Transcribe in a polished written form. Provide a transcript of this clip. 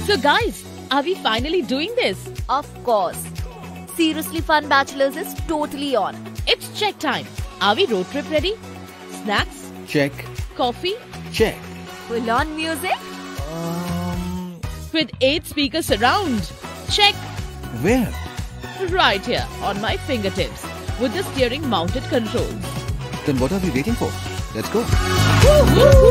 So guys, are we finally doing this? Of course. Seriously Fun Bachelors is totally on. It's check time. Are we road trip ready? Snacks? Check. Coffee? Check. Full on music? With 8 speakers surround? Check. Where? Right here on my fingertips with the steering mounted controls. Then what are we waiting for? Let's go. Woo, woo, woo.